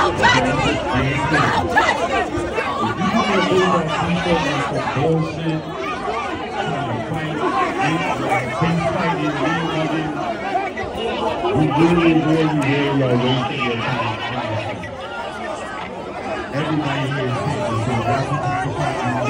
Don't touch me! Don't touch me! Bullshit. We really enjoy you here, y'all wasting your time. Everybody here is taking so that's what you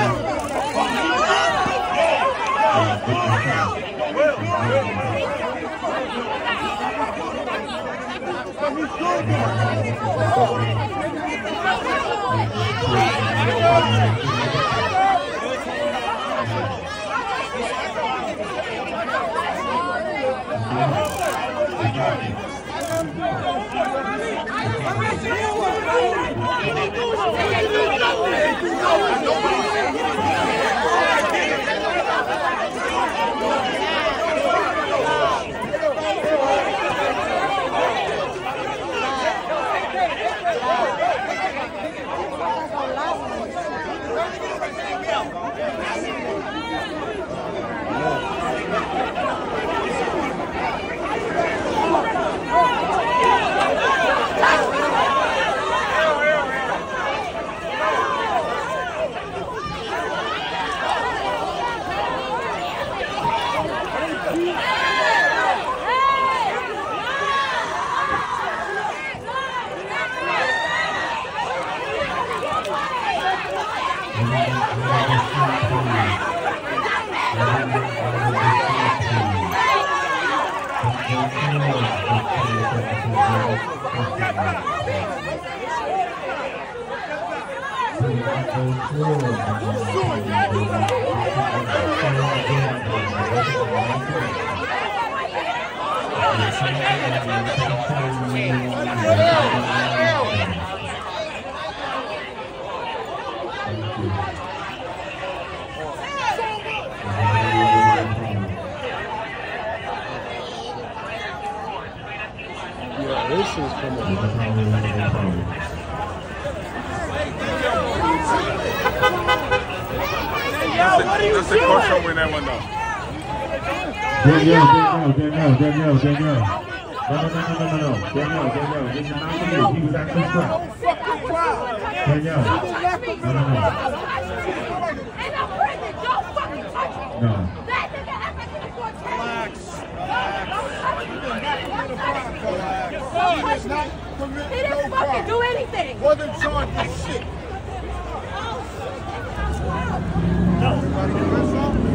That's the coach showing win that one though. Danielle. No. Danielle. This is not for you. He was actually strapped. Danielle. No. No. He didn't fucking do anything. Wasn't charged with shit. No.